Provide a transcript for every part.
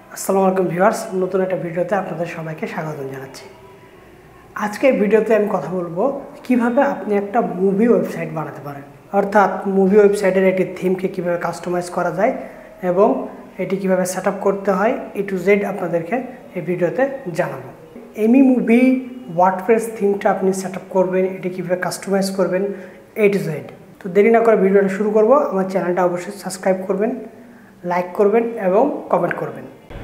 আসসালামু আলাইকুম ভিউয়ার্স, নতুন একটা ভিডিওতে আপনাদের সবাইকে স্বাগত জানাচ্ছি। আজকের ভিডিওতে আমি কথা বলবো কিভাবে আপনি একটা মুভি ওয়েবসাইট বানাতে পারেন, অর্থাৎ মুভি ওয়েবসাইটের একটি থিমকে কিভাবে কাস্টমাইজ করা যায় এবং এটি কিভাবে সেটআপ করতে হয় A to Z আপনাদেরকে এই ভিডিওতে জানাবো। এমি মুভি ওয়ার্ডপ্রেস থিমটা আপনি সেটআপ করবেন, এটি কিভাবে কাস্টমাইজ করবেন A to Z। তো দেরি না করে ভিডিওটা শুরু করব। আমার চ্যানেলটা অবশ্যই সাবস্ক্রাইব করবেন, লাইক করবেন এবং কমেন্ট করবেন।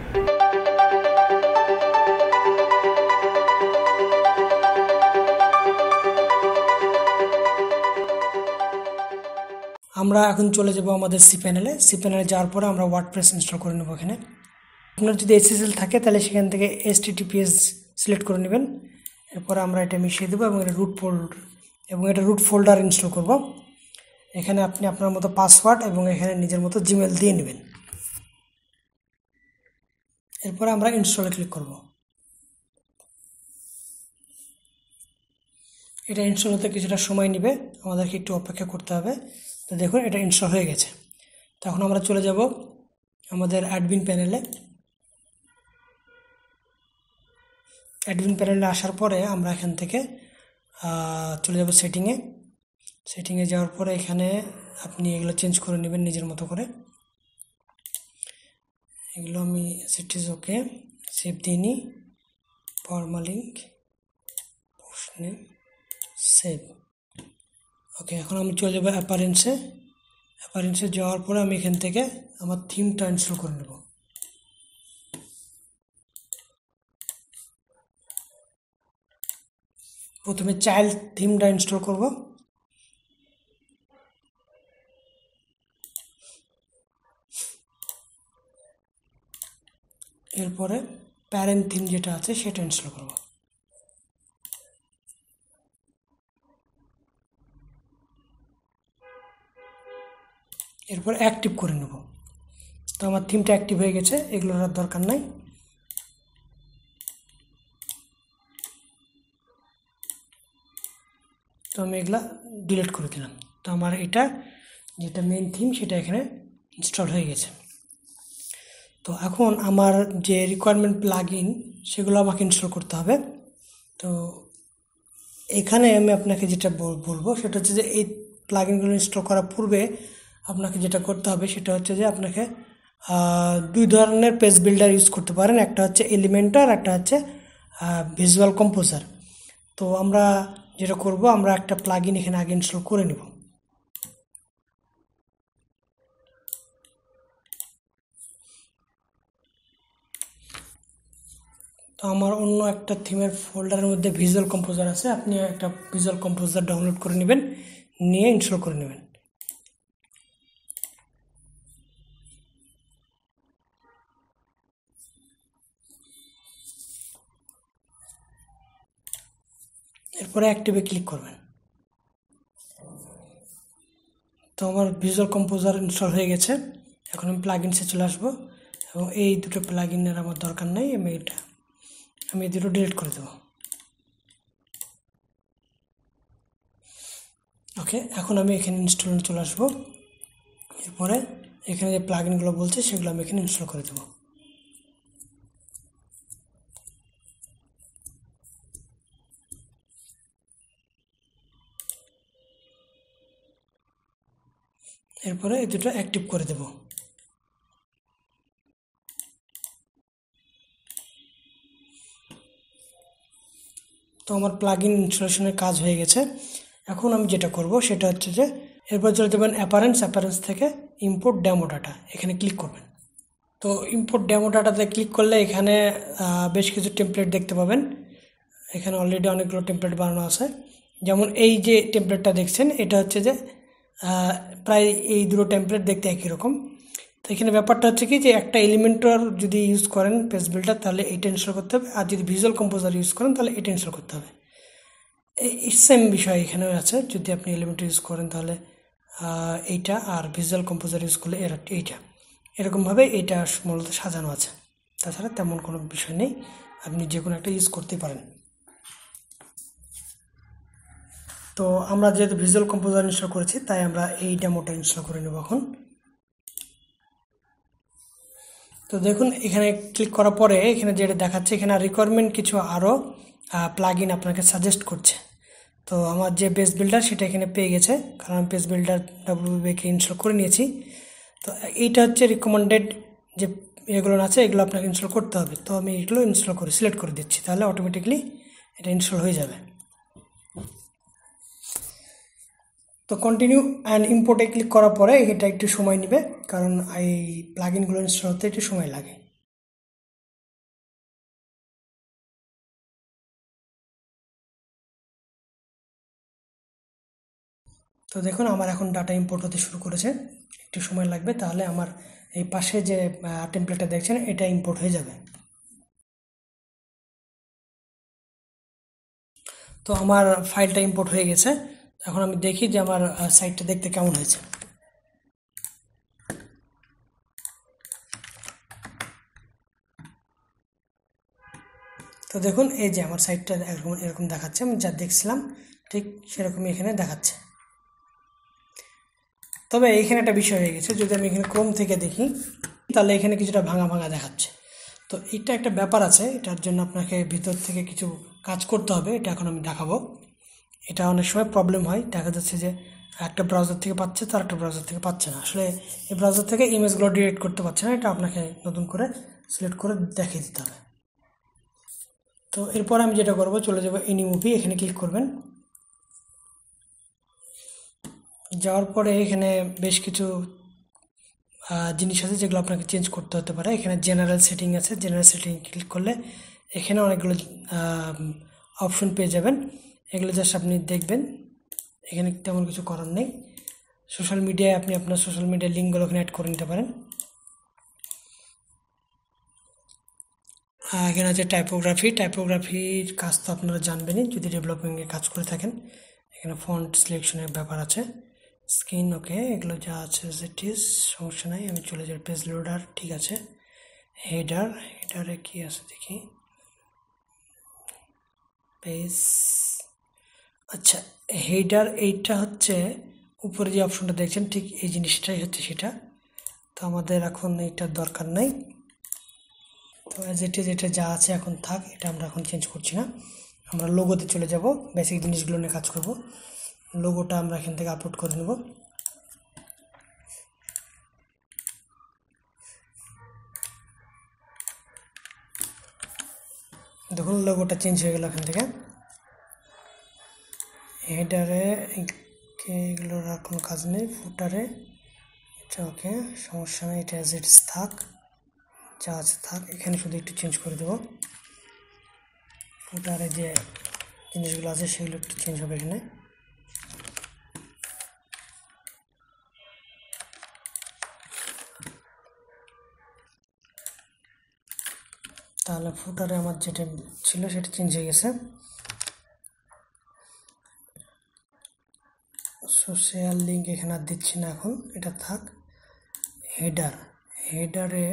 আমরা এখন চলে যাব আমাদের সি প্যানেলে। সি প্যানেলে যাওয়ার পরে আমরা ওয়ার্ডপ্রেস ইনস্টল করে নেব। এখানে আপনার যদি SSL থাকে তাহলে সেখান থেকে HTTPS সিলেক্ট করে নেবেন। এরপরে আমরা এটা মিশিয়ে দেবো এবং এটা রুট ফোল্ডার ইনস্টল করব। এখানে আপনি আপনার মতো পাসওয়ার্ড এবং এখানে নিজের মতো জিমেল দিয়ে নেবেন। এরপরে আমরা ইনস্টলে ক্লিক করব। এটা ইনস্টল হতে কিছুটা সময় নেবে, আমাদেরকে একটু অপেক্ষা করতে হবে। তো দেখুন এটা ইনস্টল হয়ে গেছে। তো এখন আমরা চলে যাব আমাদের অ্যাডমিন প্যানেলে। অ্যাডমিন প্যানেলে আসার পরে আমরা এখান থেকে চলে যাব সেটিংয়ে যাওয়ার পরে এখানে আপনি এগুলো চেঞ্জ করে নেবেন নিজের মতো করে। এগুলো আমি সেটিস ওকে সেভ দিয়ে নিই, permalink post name save. Okay, এখন আমি চলে যাবো অ্যাপারেন্সে যাওয়ার পরে আমি এখান থেকে আমার থিমটা ইনস্টল করে নেব। প্রথমে চাইল্ড থিমটা ইনস্টল করব। এরপরে প্যারেন্ট থিম যেটা আছে সেটা ইনস্টল করব। এরপর অ্যাক্টিভ করে নেব। তো আমার থিমটা অ্যাক্টিভ হয়ে গেছে, এগুলোর আর দরকার নাই। তো আমি এগুলা ডিলিট করে দিলাম। তো আমার এটা যেটা মেন থিম সেটা এখানে ইনস্টল হয়ে গেছে। তো এখন আমার যে রিকোয়ারমেন্ট প্লাগইন সেগুলো আমাকে ইনস্টল করতে হবে। তো এখানে আমি আপনাকে যেটা বলবো সেটা হচ্ছে যে এই প্লাগইনগুলো ইনস্টল করার পূর্বে আপনাকে যেটা করতে হবে সেটা হচ্ছে যে আপনাকে দুই ধরনের পেজ বিল্ডার ইউজ করতে পারেন। একটা হচ্ছে এলিমেন্টর, একটা হচ্ছে ভিজুয়াল কম্পোজার। তো আমরা যেটা করব, আমরা একটা প্লাগইন এখানে আগে ইনস্টল করে নেব। তো আমার অন্য একটা থিমের ফোল্ডারের মধ্যে ভিজুয়াল কম্পোজার আছে, আপনি একটা ভিজুয়াল কম্পোজার ডাউনলোড করে নেবেন, নিয়ে ইনস্টল করে নেবেন। এরপরে অ্যাক্টিভে ক্লিক করবেন। তো আমার ভিজুয়াল কম্পোজার ইনস্টল হয়ে গেছে। এখন আমি প্লাগইনসে চলে আসবো এবং এই দুটো প্লাগইনের আমার দরকার নাই, আমি এই দুটো ডিলিট করে দেবো। ওকে, এখন আমি এখানে ইনস্টলে চলে আসবো। এরপরে এখানে যে প্লাগইনগুলো বলছে সেগুলো আমি এখানে ইনস্টল করে দেবো। এরপরে এই দুটো অ্যাক্টিভ করে দেব। তো আমার প্লাগইন ইনস্টলেশনের কাজ হয়ে গেছে। এখন আমি যেটা করব সেটা হচ্ছে যে এরপর চলে যাবেন অ্যাপারেন্স থেকে ইম্পোর্ট ডেমো ডাটা, এখানে ক্লিক করবেন। তো ইম্পোর্ট ডেমো ডাটাতে ক্লিক করলে এখানে বেশ কিছু টেমপ্লেট দেখতে পাবেন। এখানে অলরেডি অনেকগুলো টেমপ্লেট বানানো আছে। যেমন এই যে টেমপ্লেটটা দেখছেন এটা হচ্ছে যে প্রায় এই দুটো টেমপ্লেট দেখতে একই রকম। তো এখানে ব্যাপারটা হচ্ছে কি যে একটা এলিমেন্টর যদি ইউজ করেন পেজ বিল্ডার তাহলে এইটা ইনস্টল করতে হবে, আর যদি ভিজুয়াল কম্পোজার ইউজ করেন তাহলে এটা ইনস্টল করতে হবে। এই সেম বিষয় এখানেও আছে, যদি আপনি এলিমেন্টর ইউজ করেন তাহলে এইটা, আর ভিজুয়াল কম্পোজার ইউজ করলে এইটা। এরকমভাবে এইটা মূলত সাজানো আছে, তাছাড়া তেমন কোনো বিষয় নেই, আপনি যে কোনো একটা ইউজ করতে পারেন। তো আমরা যেহেতু ভিজুয়াল কম্পোজার ইনস্টল করেছি তাই আমরা এই ডেমোটা ইনস্টল করে নেব এখন। তো দেখুন এখানে ক্লিক করার পরে এখানে যেটা দেখাচ্ছে এখানে রিকোয়ারমেন্ট কিছু আরও প্লাগইন আপনাকে সাজেস্ট করছে। তো আমার যে পেজ বিল্ডার সেটা এখানে পেয়ে গেছে, কারণ আমি পেজ বিল্ডার WPBake ইনস্টল করে নিয়েছি। তো এইটা হচ্ছে রিকমেন্ডেড যে এগুলো আছে, এগুলো আপনাকে ইনস্টল করতে হবে। তো আমি এগুলো ইনস্টল করে সিলেক্ট করে দিচ্ছি, তাহলে অটোমেটিকলি এটা ইনস্টল হয়ে যাবে। তো কন্টিনিউ অ্যান্ড ইম্পোর্টে ক্লিক করার পরে এটা একটু সময় নেবে, কারণ এই প্লাগইনগুলো ইনস্টল হতে একটু সময় লাগে। তো দেখুন আমার এখন ডাটা ইম্পোর্ট হতে শুরু করেছে, একটু সময় লাগবে, তাহলে আমার এই পাশে যে টেমপ্লেটটা দেখছেন এটা ইম্পোর্ট হয়ে যাবে। তো আমার ফাইলটা ইম্পোর্ট হয়ে গেছে। এখন আমি দেখি যে আমার সাইটটা দেখতে কেমন হয়েছে। তো দেখুন এই যে আমার সাইটটা এরকম দেখাচ্ছে, আমি যা দেখছিলাম ঠিক সেরকমই এখানে দেখাচ্ছে। তবে এখানে একটা বিষয় হয়ে গেছে, যদি আমি এখানে ক্রোম থেকে দেখি তাহলে এখানে কিছুটা ভাঙা ভাঙা দেখাচ্ছে। তো এটা একটা ব্যাপার আছে, এটার জন্য আপনাকে ভিতর থেকে কিছু কাজ করতে হবে, এটা এখন আমি দেখাবো। এটা অনেক সময় প্রবলেম হয়, দেখা যাচ্ছে যে একটা ব্রাউজার থেকে পাচ্ছে তার একটা ব্রাউজার থেকে পাচ্ছে না, আসলে এই ব্রাউজার থেকে ইমেজগুলো ডিলিট করতে পারছে না, এটা আপনাকে নতুন করে সিলেক্ট করে দেখিয়ে দিতে হবে। তো এরপর আমি যেটা করব, চলে যাব এনি মুভি, এখানে ক্লিক করবেন। যাওয়ার পরে এখানে বেশ কিছু জিনিস আছে যেগুলো আপনাকে চেঞ্জ করতে হতে পারে। এখানে জেনারেল সেটিং আছে, জেনারেল সেটিং ক্লিক করলে এখানে অনেকগুলো অপশন পেয়ে যাবেন, এগুলো জাস্ট আপনি দেখবেন, এখানে তেমন কিছু করার নেই। সোশ্যাল মিডিয়ায় আপনি আপনার সোশ্যাল মিডিয়ার লিঙ্কগুলো এখানে অ্যাড করে নিতে পারেন। এখানে আছে টাইপোগ্রাফির কাজ তো আপনারা জানবেনই যদি ডেভেলপিংয়ে কাজ করে থাকেন। এখানে ফন্ট সিলেকশনের ব্যাপার আছে, স্ক্রিন ওকে, এগুলো যা আছে ইজ সমস্যা নাই। আমি চলে যাই পেজ লোডার, ঠিক আছে। হেডারে কি আছে দেখি, পেজ, আচ্ছা হেডার এইটা হচ্ছে উপরে যে অপশনটা দেখছেন ঠিক এই জিনিসটাই হচ্ছে সেটা, তো আমাদের এখন এইটার দরকার নাই। তো অ্যাজ ইট ইজ এটা যা আছে এখন থাক, এটা আমরা এখন চেঞ্জ করছি না। আমরা লোগোতে চলে যাব, বেসিক জিনিসগুলো নিয়ে কাজ করব। লোগোটা আমরা এখান থেকে আপলোড করে নেব। দেখুন লোগোটা চেঞ্জ হয়ে গেল এখান থেকে। হেডারে এগুলোর আর কোনো কাজ নেই, ফুটারে এটা ওকে, সমস্যা নেই, এটা অ্যাজ ইট ইজ থাক, যা আছে থাক। এখানে শুধু একটু চেঞ্জ করে দেবো, ফুটারে যে জিনিসগুলো আছে সেগুলো একটু চেঞ্জ হবে এখানে। তাহলে ফুটারে আমার যেটা ছিল সেটা চেঞ্জ হয়ে গেছে। সোশ্যাল লিঙ্ক এখানে আর দিচ্ছি না এখন, এটা থাক। হেডারে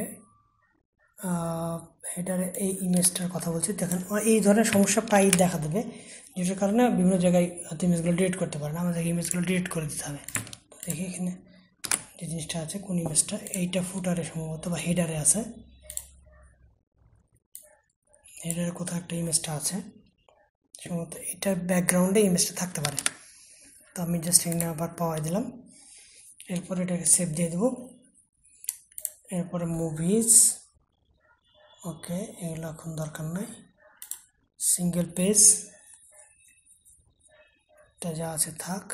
এই ইমেজটার কথা বলছি, দেখেন এই ধরনের সমস্যা প্রায় দেখা দেবে, যেটার কারণে বিভিন্ন জায়গায় ইমেজগুলো ডিলিট করতে পারে না, আমাদের ইমেজগুলো ডিলিট করে দিতে হবে। তো দেখি এখানে যে জিনিসটা আছে কোন ইমেজটা, এইটা ফুটারে সম্ভবত বা হেডারে আছে, হেডারে কোথাও একটা ইমেজটা আছে সম্ভবত, এটার ব্যাকগ্রাউন্ডে ইমেজটা থাকতে পারে। তো আমি জাস্ট এখানে আবার পাওয়াই দিলাম, এরপর এটাকে সেভ দিয়ে দেবো। এরপরে মুভিজ, ওকে এগুলো এখন দরকার নাই। সিঙ্গেল পেজ এটা যা আছে থাক।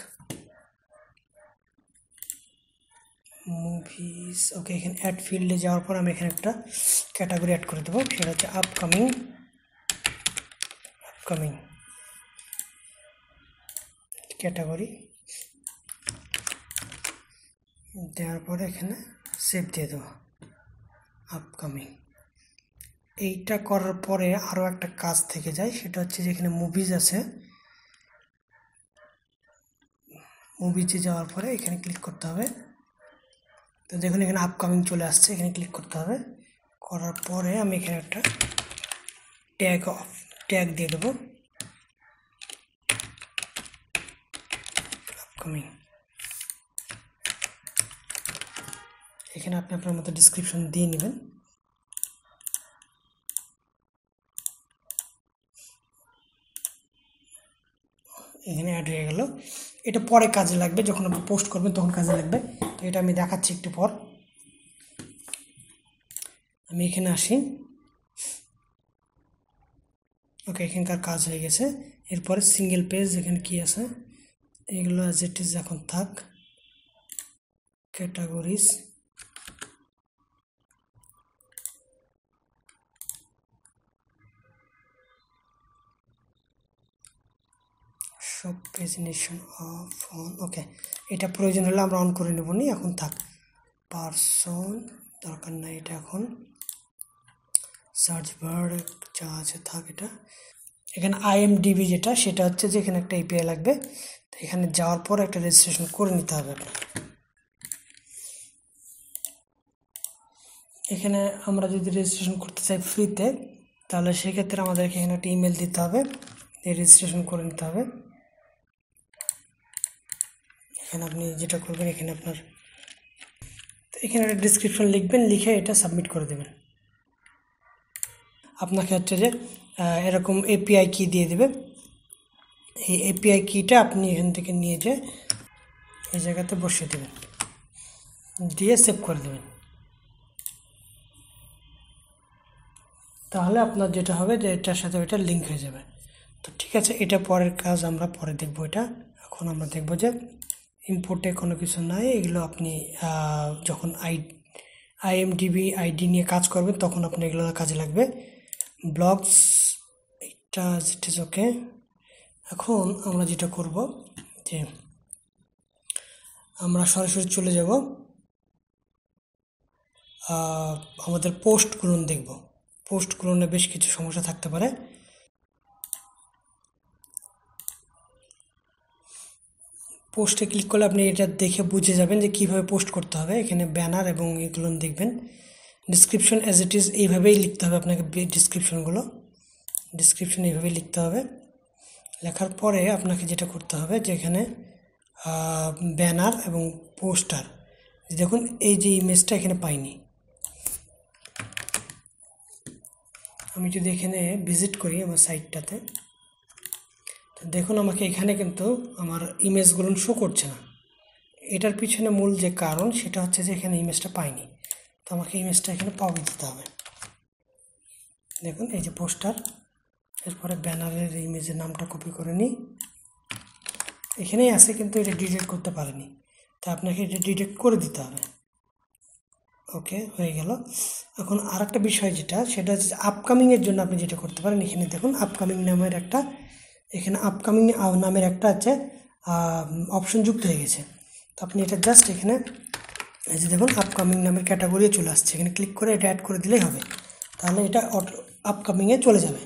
মুভিজ ওকে, এখানে অ্যাড ফিল্ডে যাওয়ার পর আমি এখানে একটা ক্যাটাগরি অ্যাড করে দেবো, সেটা হচ্ছে আপকামিং ক্যাটাগরি। দেওয়ার পরে এখানে সেভ দিয়ে দেবো আপকামিং। এইটা করার পরে আরও একটা কাজ থেকে যায়, সেটা হচ্ছে যে এখানে মুভিজ আছে, মুভিজে যাওয়ার পরে এখানে ক্লিক করতে হবে। তো দেখুন এখানে আপকামিং চলে আসছে, এখানে ক্লিক করতে হবে। করার পরে আমি এখানে একটা ট্যাগ দিয়ে দেবো আপকামিং। এখানে আপনি আপনার মতো ডিসক্রিপশন দিয়ে নেবেন। এখানে অ্যাড হয়ে গেল। এটা পরে কাজে লাগবে, যখন আপনি পোস্ট করবেন তখন কাজে লাগবে। তো এটা আমি দেখাচ্ছি একটু পর। আমি এখানে আসি। ওকে, এখানকার কাজ হয়ে গেছে। এরপরে সিঙ্গেল পেজ এখানে কি আছে এগুলো অ্যাজ ইট ইজ এখন থাক। ক্যাটাগরিজ, সব প্রেজেন্টেশন অফ অন। ওকে, এটা প্রয়োজন হলে আমরা অন করে নেব নি, এখন থাক। পার্সন দরকার নাই, এটা এখন সার্চ বার যা আছে থাক। এটা এখানে IMDb যেটা, সেটা হচ্ছে যে এখানে একটা API লাগবে। তো এখানে যাওয়ার পর একটা রেজিস্ট্রেশন করে নিতে হবে আপনার। এখানে আমরা যদি রেজিস্ট্রেশন করতে চাই ফ্রিতে, তাহলে সেক্ষেত্রে আমাদেরকে এখানে একটা ইমেল দিতে হবে, রেজিস্ট্রেশন করে নিতে হবে। এখানে আপনি যেটা করবেন, এখানে আপনার এখানে একটা ডিসক্রিপশন লিখবেন, লিখে এটা সাবমিট করে দেবেন। আপনাকে হচ্ছে যে এরকম API কি দিয়ে দেবে। এই API কিটা আপনি এখান থেকে নিয়ে যে এই জায়গাতে বসিয়ে দেবেন, দিয়ে সেভ করে দেবেন। তাহলে আপনার যেটা হবে যে এটার সাথে ওইটা লিঙ্ক হয়ে যাবে। তো ঠিক আছে, এটা পরের কাজ, আমরা পরে দেখবো এটা। এখন আমরা দেখবো যে ইম্পোর্টে কোনো কিছু নাই, এগুলো আপনি যখন IMDb ID নিয়ে কাজ করবেন তখন আপনি এগুলো কাজে লাগবে। ব্লগস এটা ইট ইজ ওকে। এখন আমরা যেটা করব যে আমরা সরাসরি চলে যাব আমাদের পোস্টগুলো দেখব। পোস্টগুলো বেশ কিছু সমস্যা থাকতে পারে। পোস্টে ক্লিক করলে আপনি এটা দেখে বুঝে যাবেন যে কীভাবে পোস্ট করতে হবে। এখানে ব্যানার এবং এগুলো দেখবেন। ডিসক্রিপশন অ্যাজ ইট ইজ এইভাবেই লিখতে হবে আপনাকে। ডিসক্রিপশন এইভাবেই লিখতে হবে। লেখার পরে আপনাকে যেটা করতে হবে যে এখানে ব্যানার এবং পোস্টার, দেখুন এই যে ইমেজটা এখানে পাইনি। আমি যদি এখানে ভিজিট করি আমার সাইটটাতে, তো দেখুন আমাকে এখানে কিন্তু আমার ইমেজগুলো শো করছে না। এটার পিছনে মূল যে কারণ সেটা হচ্ছে যে এখানে ইমেজটা পাইনি। তো আমাকে ইমেজটা এখানে পাওয়া দিতে হবে। দেখুন এই যে পোস্টার, এরপরে ব্যানারের ইমেজের নামটা কপি করে নিই। এখানেই আছে কিন্তু এটা ডিলিট করতে পারিনি, তা আপনাকে এটা ডিলিট করে দিতে হবে। ওকে, হয়ে গেল। এখন আর একটা বিষয় যেটা, সেটা হচ্ছে আপকামিংয়ের জন্য আপনি যেটা করতে পারেন, এখানে দেখুন আপকামিং নামের একটা, এখানে আপকামিং নামের একটা আছে অপশন যুক্ত হয়ে গেছে। তো আপনি এটা জাস্ট এখানে এই যে দেখুন আপকামিং নামের ক্যাটাগরি চলে আসছে, এখানে ক্লিক করে এটা অ্যাড করে দিলেই হবে। তাহলে এটা আপকামিংয়ে চলে যাবে।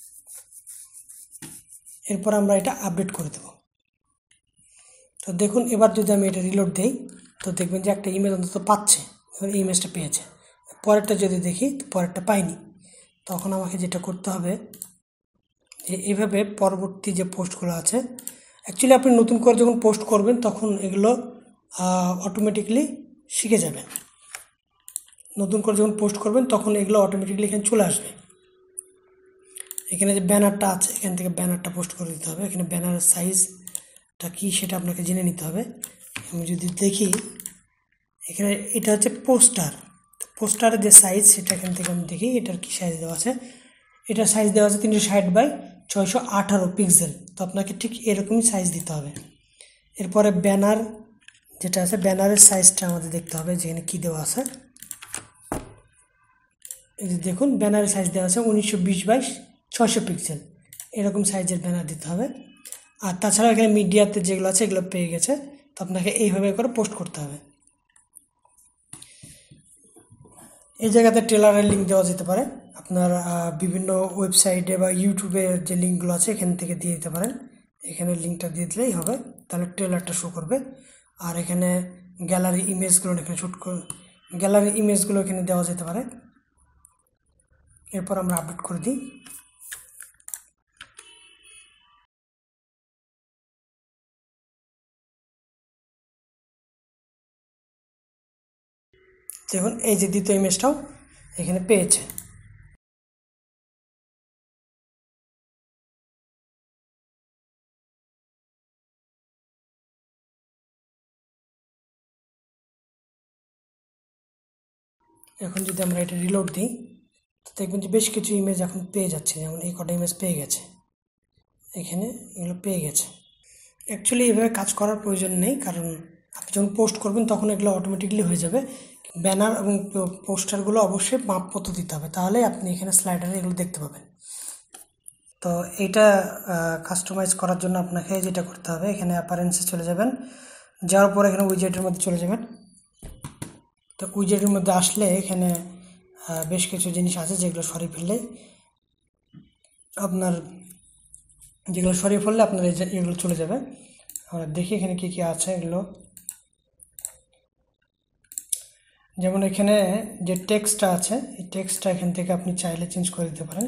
এরপর আমরা এটা আপডেট করে দেব। তো দেখুন এবার যদি আমি এটা রিলোড দেই, তো দেখবেন যে একটা ইমেজ অন্তত পাচ্ছে, এই ইমেজটা পেয়েছে। পরেরটা যদি দেখি, পরেরটা পাইনি। তখন আমাকে যেটা করতে হবে যে এইভাবে পরবর্তী যে পোস্টগুলো আছে, অ্যাকচুয়ালি আপনি নতুন করে যখন পোস্ট করবেন তখন এগুলো অটোমেটিকলি শিখে যাবেন। নতুন করে যখন পোস্ট করবেন তখন এগুলো অটোমেটিকলি এখানে চলে আসবে। এখানে যে ব্যানারটা আছে, এখান থেকে ব্যানারটা পোস্ট করে দিতে হবে। এখানে ব্যানারের সাইজটা কি সেটা আপনাকে জেনে নিতে হবে। আমি যদি দেখি এখানে এটা হচ্ছে পোস্টার, পোস্টারের যে সাইজ সেটা এখান থেকে আমি দেখি এটার কি সাইজ দেওয়া আছে। এটার সাইজ দেওয়া আছে 360x618 পিক্সেল। তো আপনাকে ঠিক এরকমই সাইজ দিতে হবে। এরপরে ব্যানার যেটা আছে, ব্যানারের সাইজটা আমাদের দেখতে হবে যেখানে কি দেওয়া আছে। এই যে দেখুন ব্যানারের সাইজ দেওয়া আছে 1920x600 পিক্সেল, এরকম সাইজের ব্যানার দিতে হবে। আর তাছাড়া এখানে মিডিয়াতে যেগুলো আছে এগুলো পেয়ে গেছে। তো আপনাকে এইভাবে করে পোস্ট করতে হবে। এই জায়গাতে ট্রেলারের লিঙ্ক দেওয়া যেতে পারে। আপনার বিভিন্ন ওয়েবসাইটে বা ইউটিউবের যে লিঙ্কগুলো আছে এখান থেকে দিয়ে দিতে পারেন। এখানে লিঙ্কটা দিয়ে দিলেই হবে, তাহলে ট্রেলারটা শো করবে। আর এখানে গ্যালারি ইমেজগুলো এখানে গ্যালারি ইমেজগুলো এখানে দেওয়া যেতে পারে। এরপর আমরা আপডেট করে দিই। দেখুন এই যে দ্বিতীয় ইমেজটাও এখানে পেয়েছে। এখন যদি আমরা এটা রিলোড দিই তো দেখবেন যে বেশ কিছু ইমেজ এখন পেয়ে যাচ্ছে, যেমন এই কটা ইমেজ পেয়ে গেছে, এখানে এগুলো পেয়ে গেছে। অ্যাকচুয়ালি এভাবে কাজ করার প্রয়োজন নেই, কারণ আপনি যখন পোস্ট করবেন তখন এগুলো অটোমেটিকলি হয়ে যাবে। ব্যানার এবং পোস্টারগুলো অবশ্যই মাপ মতো দিতে হবে, তাহলে আপনি এখানে স্লাইডারে এগুলো দেখতে পাবেন। তো এইটা কাস্টমাইজ করার জন্য আপনাকে যেটা করতে হবে, এখানে অ্যাপারেন্সে চলে যাবেন, যাওয়ার পর এখানে উইজেটের মধ্যে চলে যাবেন। তো উইজেটের মধ্যে আসলে এখানে বেশ কিছু জিনিস আছে যেগুলো সরিয়ে ফেললে আপনার এগুলো চলে যাবে। আমরা দেখি এখানে কি কি আছে এগুলো। যেমন এখানে যে টেক্সটটা আছে, এই টেক্সটটা এখান থেকে আপনি চাইলে চেঞ্জ করে দিতে পারেন।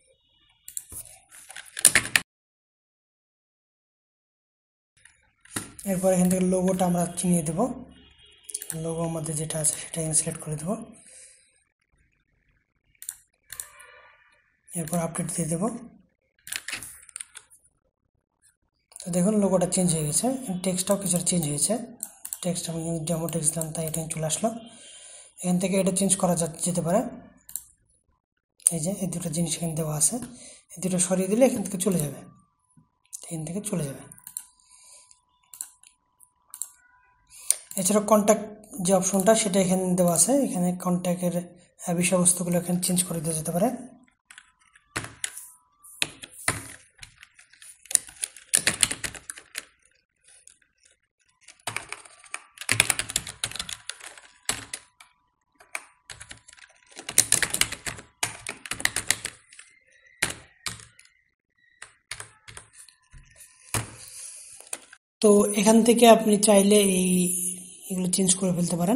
এরপর এখান থেকে লোগোটা আমরা চিনিয়ে দেব, লোগো আমাদের যেটা আছে সেটা সিলেক্ট করে দেব। এরপর আপডেট দিয়ে দেব। তো দেখুন লোগোটা চেঞ্জ হয়ে গেছে, টেক্সটটাও কিছু চেঞ্জ হয়েছে। টেক্সট আমি ডেমো টেক্সট দিলাম, তাই এটা চলে আসলো। এখান থেকে এটা চেঞ্জ করা যেতে পারে। এই যে এই দুটো জিনিস এখানে দেওয়া আছে, এই দুটো সরিয়ে দিলে এখান থেকে চলে যাবে, এছাড়া কন্ট্যাক্ট যে অপশনটা সেটা এখানে দেওয়া আছে, এখানে কন্ট্যাক্টের বিষয়বস্তুগুলো এখানে চেঞ্জ করে দেওয়া যেতে পারে। তো এখান থেকে আপনি চাইলে এগুলো চেঞ্জ করে ফেলতে পারেন,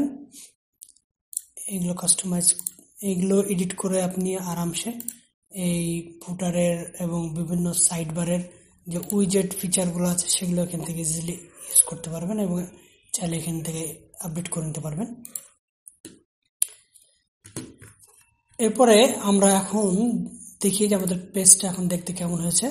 এগুলো এডিট করে আপনি আরামসে এই ফুটারের এবং বিভিন্ন সাইড বারের যে উইজেট ফিচারগুলো আছে সেগুলো এখান থেকে ইজিলি ইউজ করতে পারবেন এবং চাইলে এখান থেকে আপডেট করে নিতে পারবেন। এরপরে আমরা এখন দেখি যে আমাদের পেজটা এখন দেখতে কেমন হয়েছে।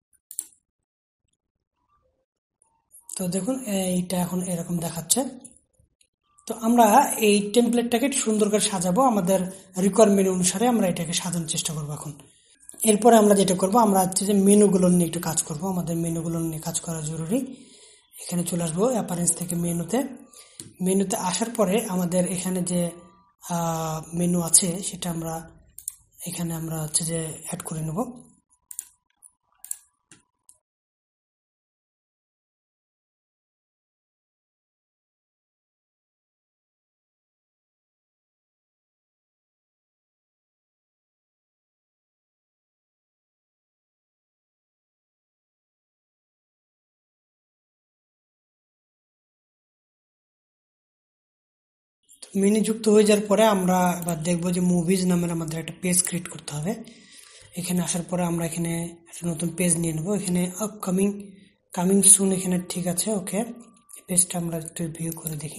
তো দেখুন এইটা এখন এরকম দেখাচ্ছে। তো আমরা এই টেমপ্লেটটাকে সুন্দর করে সাজাবো, আমাদের রিকোয়ারমেন্ট অনুসারে আমরা এটাকে সাজানোর চেষ্টা করবো। এখন এরপরে আমরা যেটা করবো, আমরা হচ্ছে যে মেনুগুলো নিয়ে একটু কাজ করব, আমাদের মেনুগুলো নিয়ে কাজ করা জরুরি। এখানে চলে আসবো অ্যাপারেন্স থেকে মেনুতে আসার পরে আমাদের এখানে যে মেনু আছে সেটা আমরা হচ্ছে যে অ্যাড করে নেব। মেনু যুক্ত হয়ে যাওয়ার পরে আমরা এবার দেখবো যে মুভিজ নামের আমাদের একটা পেজ ক্রিয়েট করতে হবে। এখানে আসার পরে আমরা এখানে একটা নতুন পেজ নিয়ে নেব। এখানে কামিং সুন এখানে ঠিক আছে, ওকে। পেজটা আমরা একটু ভিউ করে দেখি।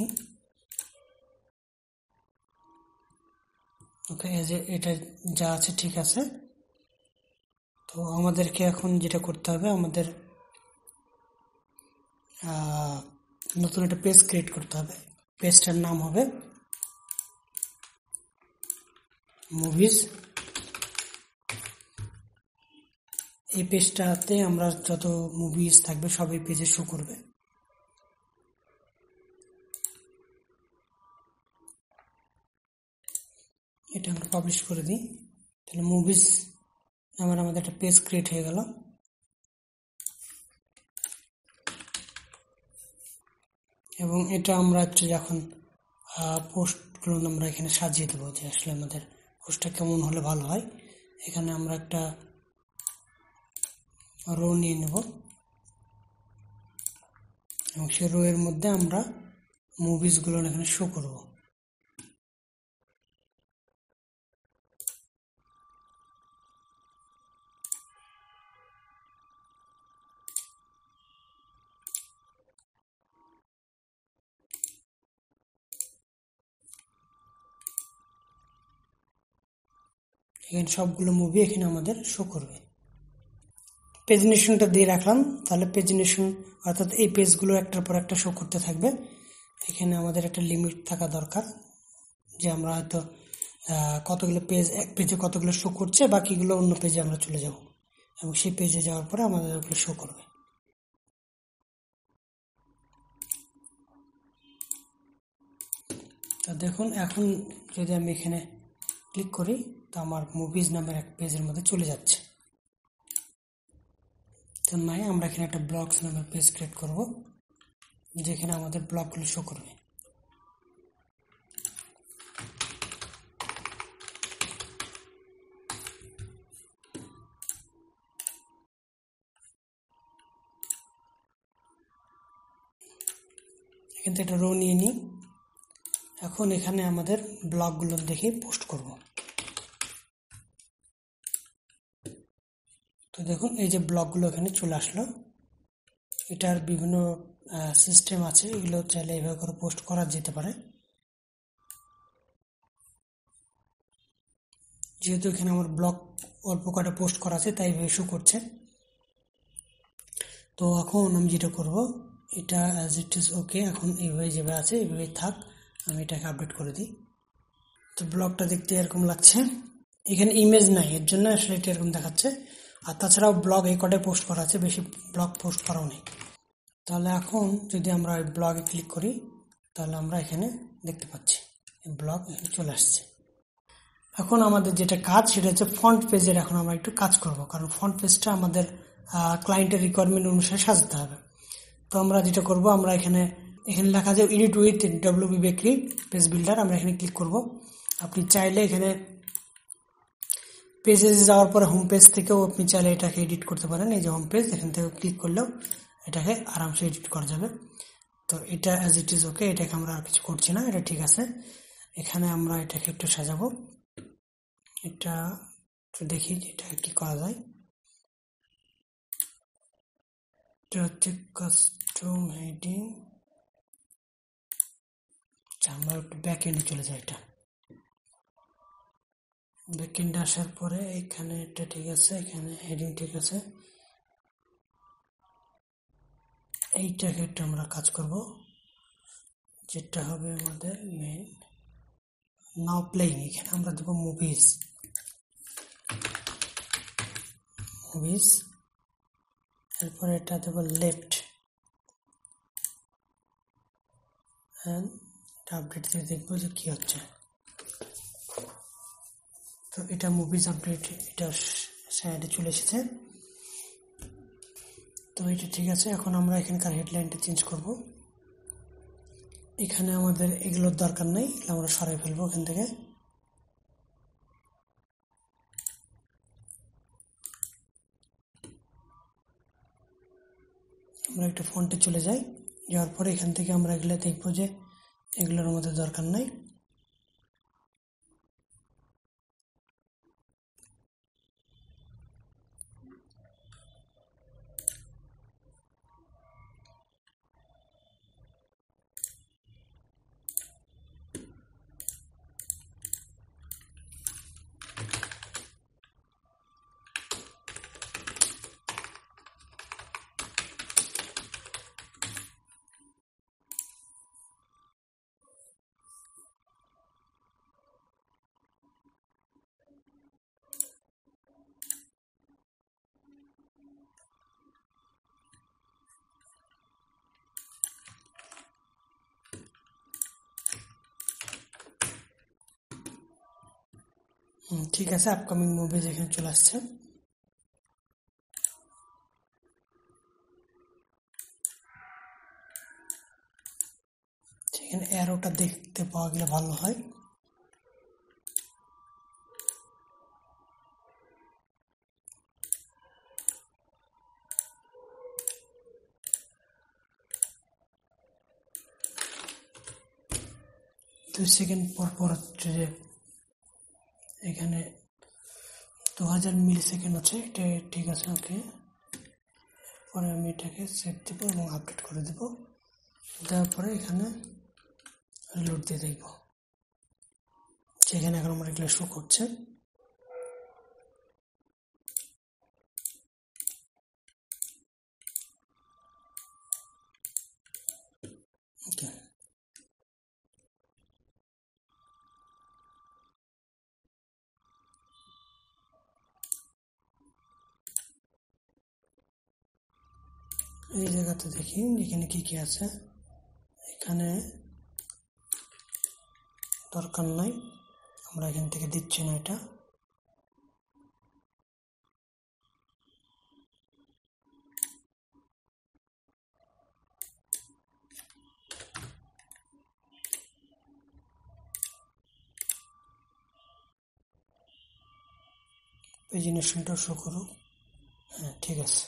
ওকে, এই যে এটা যা আছে ঠিক আছে। তো আমাদেরকে এখন যেটা করতে হবে, আমাদের নতুন একটা পেজ ক্রিয়েট করতে হবে। পেজটার নাম হবে মুভিজ। এই পেজটাতে আমরা যত মুভিজ থাকবে সব এই পেজে শো করবে। এটা আমরা পাবলিশ করে দিই, তাহলে মুভিজ আমাদের একটা পেজ ক্রিয়েট হয়ে গেল। এবং এটা আমরা হচ্ছে যখন পোস্টগুলো আমরা এখানে সাজিয়ে দেবো, যে আসলে আমাদের পোস্টটা কেমন হলে ভালো হয়। এখানে আমরা একটা রো নিয়ে নেব এবং সেই রো এর মধ্যে আমরা মুভিজগুলো এখানে শো করব। এখানে সবগুলো মুভি এখানে আমাদের শো করবে। পেজিনেশনটা দিয়ে রাখলাম, তাহলে পেজিনেশন অর্থাৎ এই পেজগুলো একটার পর একটা শো করতে থাকবে। এখানে আমাদের একটা লিমিট থাকা দরকার, যে আমরা হয়তো কতগুলো পেজ, এক পেজে কতগুলো শো করছে, বাকিগুলো অন্য পেজে আমরা চলে যাব এবং সেই পেজে যাওয়ার পরে আমাদের ওগুলো শো করবে। তো দেখুন এখন যদি আমি এখানে ক্লিক করি তো আমার মুভিজ নামের এক পেজের মধ্যে চলে যাচ্ছে। তো নাই, আমরা এখানে একটা ব্লগস নামের পেজ ক্রিয়েট করব যেখানে আমাদের ব্লগগুলো শো করবে। এখান থেকে একটা রো নিয়ে নিই। এখন এখানে আমাদের ব্লগগুলো দেখে পোস্ট করব। তো দেখুন এই যে ব্লগগুলো এখানে চলে আসলো। এটার বিভিন্ন সিস্টেম আছে, এগুলো চাইলে এইভাবে করে পোস্ট করা যেতে পারে। যেহেতু এখানে আমার ব্লগ অল্প কটা পোস্ট করা আছে তাই এইভাবে শো করছে। তো এখন আমি যেটা করব, এটা অ্যাজ ইট ইজ ওকে, এখন এইভাবে যেভাবে আছে এইভাবেই থাক, আমি এটাকে আপডেট করে দিই। তো ব্লগটা দেখতে এরকম লাগছে। এখানে ইমেজ নাই, এর জন্য আসলে এটা এরকম দেখাচ্ছে। আর তাছাড়াও ব্লগ এই কটায় পোস্ট করা আছে, বেশি ব্লগ পোস্ট করাও নেই। তাহলে এখন যদি আমরা এই ব্লগে ক্লিক করি তাহলে আমরা এখানে দেখতে পাচ্ছি এই ব্লগ এখানে চলে আসছে। এখন আমাদের যেটা কাজ সেটা হচ্ছে ফন্ট পেজের এখন আমরা একটু কাজ করব, কারণ ফন্ট পেজটা আমাদের ক্লায়েন্টের রিকোয়ারমেন্ট অনুসারে সাজাতে হবে। তো আমরা যেটা করব, আমরা এখানে লেখা আছে edit with WP bakery page builder, আমরা এখানে ক্লিক করব। আপনি চাইলে এখানে পেজে যাওয়ার পরে হোম পেজ থেকেও আপনি চাইলে এটাকে এডিট করতে পারেন। এই যে হোম পেজ, এখান থেকে ক্লিক করলেও এটাকে আরামসে এডিট করা যাবে। তো এটা অ্যাজ ইট ইজ ওকে, এটাকে আমরা আর কিছু করছি না, এটা ঠিক আছে। এখানে আমরা এটাকে একটু সাজাবো, এটা একটু দেখি এটা কি করা যায়। এটা হচ্ছে কাস্টম হেডিং। আমরা একটু ব্যাক এন্ডে চলে যাই। এটা ব্যাক এন্ডে আসার পরে এখানে এটা ঠিক আছে, এখানে হেডিং ঠিক আছে। এইটাকে একটু আমরা কাজ করব, যেটা হবে আমাদের মেইন নাও প্লেইং। এখানে আমরা দেবো মুভিজ, এরপরে এটা দেবো লেফট অ্যান্ড আপডেট দিয়ে দেখবো যে কি হচ্ছে। তো এটা মুভিজ আপডেট, এটা সাইডে চলে এসেছে। তো এটা ঠিক আছে। এখন আমরা এখানকার হেডলাইনটা চেঞ্জ করব। এখানে আমাদের এগুলোর দরকার নেই, এগুলো আমরা সরাই ফেলবো এখান থেকে। আমরা একটা ফন্টে চলে যাই, যাওয়ার পরে এখান থেকে আমরা এগুলো দেখবো যে এগুলোর আমাদের দরকার নাই। ঠিক আছে, আপকামিং মুভিজ এখানে চলে আসছে। এখানে অ্যারোটা দেখতে পাওয়া গেলে ভালো হয়। দুই সেকেন্ড পর পর হচ্ছে যে এখানে 2000 মিলি সেকেন্ড আছে, এটা ঠিক আছে ওকে। পরে আমি এটাকে সেভ দেবো এবং আপডেট করে দেবো। দেওয়ার পরে এখানে রিলোড দিয়ে দেখবো, সেখানে এখন আমার এগুলো শো করছে। ওকে। এই জায়গাতে দেখি এখানে কি কি আছে। এখানে দরকার নাই, আমরা এখান থেকে দিচ্ছি না এটা। পেজিনেশনটা শো করুক। হ্যাঁ, ঠিক আছে।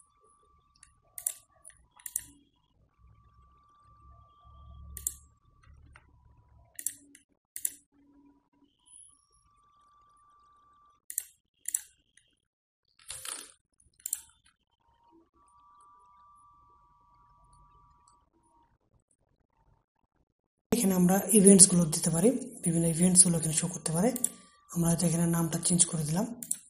এখানে আমরা ইভেন্টসগুলো দিতে পারি, বিভিন্ন ইভেন্টসগুলো এখানে শো করতে পারে। আমরা হয়তো এখানে নামটা চেঞ্জ করে দিলাম।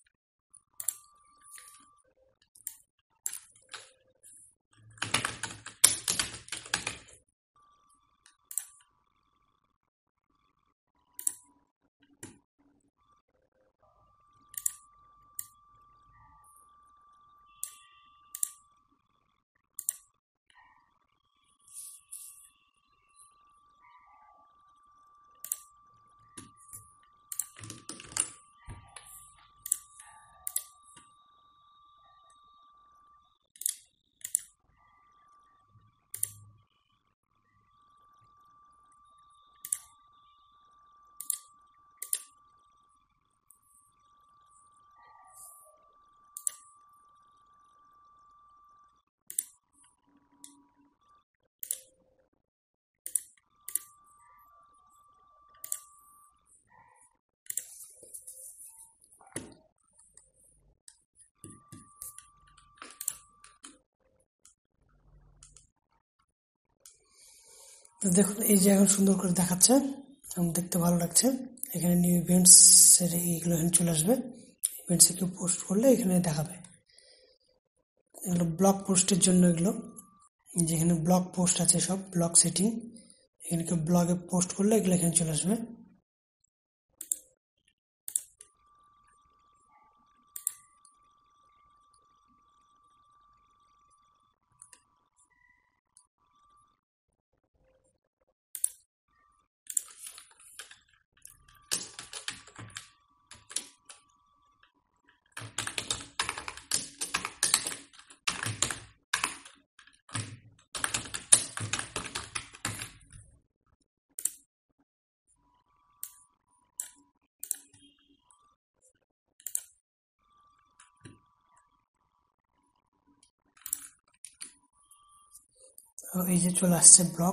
তো দেখুন এই যে এখন সুন্দর করে দেখাচ্ছে এবং দেখতে ভালো লাগছে। এখানে নিউ ইভেন্টস এর এইগুলো এখানে চলে আসবে। ইভেন্টসে কেউ পোস্ট করলে এখানে দেখাবে। এগুলো ব্লগ পোস্টের জন্য, এগুলো যেখানে ব্লগ পোস্ট আছে সব ব্লগ সেটিং, এখানে কেউ ব্লগে পোস্ট করলে এগুলো এখানে চলে আসবে। এই যে চলে আসছে ব্লগ,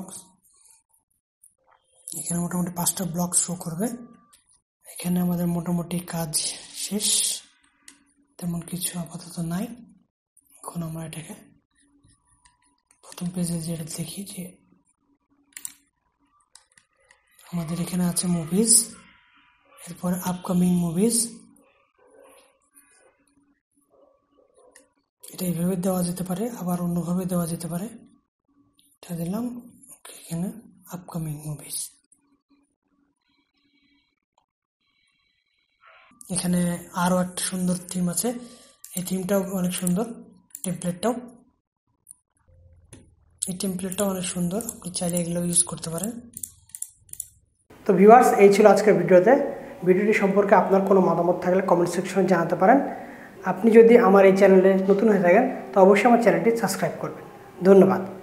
এখানে মোটামুটি 5টা ব্লগ শো করবে। এখানে আমাদের মোটামুটি কাজ শেষ, তেমন কিছু আপাতত নাই। এখন আমরা এটাকে প্রথম পেজে যেটা দেখি যে আমাদের এখানে আছে মুভিজ, এরপর আপকামিং মুভিজ। এটা এইভাবে দেওয়া যেতে পারে, আবার অন্যভাবে দেওয়া যেতে পারে। এটা দিলাম, এখানে আপকামিং মুভিজ। এখানে আরো একটা সুন্দর থিম আছে, এই থিমটাও অনেক সুন্দর। টেমপ্লেটটাও অনেক সুন্দর, আপনি চাইলে এগুলো ইউজ করতে পারেন। তো ভিউয়ার্স, এই ছিল আজকের ভিডিওটি সম্পর্কে আপনার কোনো মতামত থাকলে কমেন্ট সেকশনে জানাতে পারেন। আপনি যদি আমার এই চ্যানেলে নতুন হয়ে থাকেন তো অবশ্যই আমার চ্যানেলটি সাবস্ক্রাইব করবেন। ধন্যবাদ।